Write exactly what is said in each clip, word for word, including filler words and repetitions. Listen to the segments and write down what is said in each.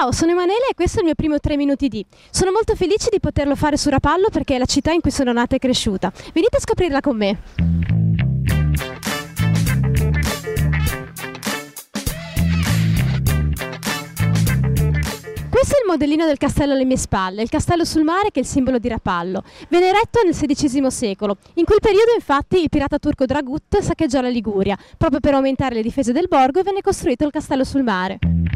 Ciao, sono Emanuele e questo è il mio primo tre minuti di. Sono molto felice di poterlo fare su Rapallo perché è la città in cui sono nata e cresciuta. Venite a scoprirla con me. Questo è il modellino del castello alle mie spalle, il castello sul mare che è il simbolo di Rapallo. Venne eretto nel sedicesimo secolo. In quel periodo infatti il pirata turco Dragut saccheggiò la Liguria. Proprio per aumentare le difese del borgo venne costruito il castello sul mare.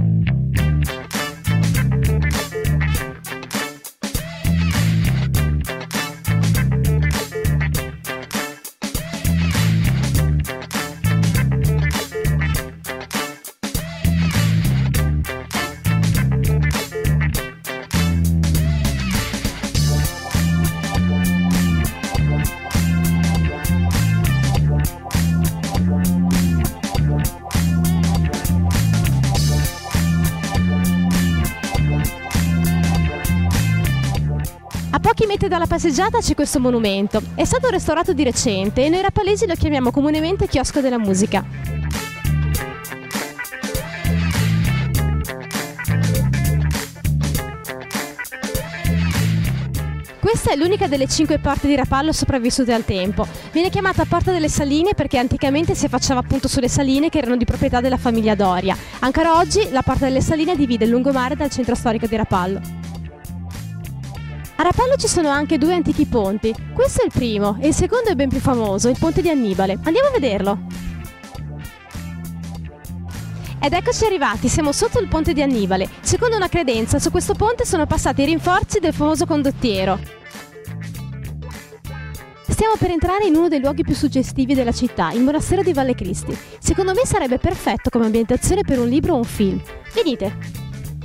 A pochi metri dalla passeggiata c'è questo monumento. È stato restaurato di recente e noi rapalesi lo chiamiamo comunemente chiosco della musica. Questa è l'unica delle cinque porte di Rapallo sopravvissute al tempo. Viene chiamata Porta delle Saline perché anticamente si affacciava appunto sulle saline che erano di proprietà della famiglia Doria. Ancora oggi la Porta delle Saline divide il lungomare dal centro storico di Rapallo. A Rapallo ci sono anche due antichi ponti. Questo è il primo e il secondo è ben più famoso, il ponte di Annibale. Andiamo a vederlo. Ed eccoci arrivati, siamo sotto il ponte di Annibale. Secondo una credenza, su questo ponte sono passati i rinforzi del famoso condottiero. Stiamo per entrare in uno dei luoghi più suggestivi della città, il monastero di Valle Cristi. Secondo me sarebbe perfetto come ambientazione per un libro o un film. Venite!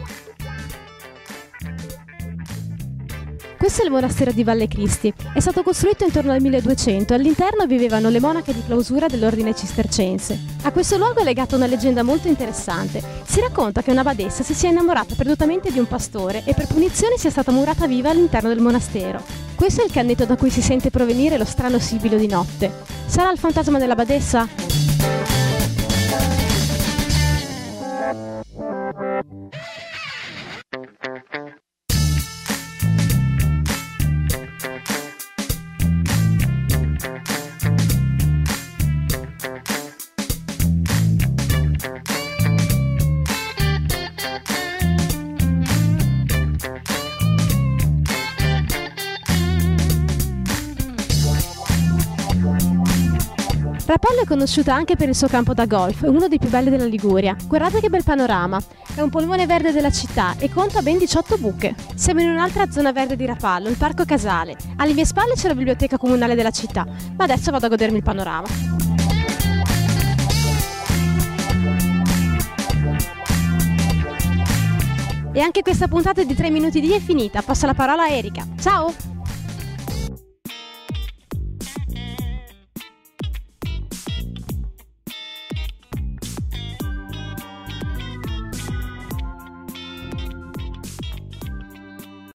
Questo è il monastero di Valle Cristi. È stato costruito intorno al milleduecento e all'interno vivevano le monache di clausura dell'ordine cistercense. A questo luogo è legata una leggenda molto interessante. Si racconta che una badessa si sia innamorata perdutamente di un pastore e per punizione sia stata murata viva all'interno del monastero. Questo è il cannetto da cui si sente provenire lo strano sibilo di notte. Sarà il fantasma della badessa? Rapallo è conosciuta anche per il suo campo da golf, è uno dei più belli della Liguria. Guardate che bel panorama! È un polmone verde della città e conta ben diciotto buche. Siamo in un'altra zona verde di Rapallo, il Parco Casale. Alle mie spalle c'è la biblioteca comunale della città, ma adesso vado a godermi il panorama. E anche questa puntata di tre minuti di è finita, passo la parola a Erika. Ciao!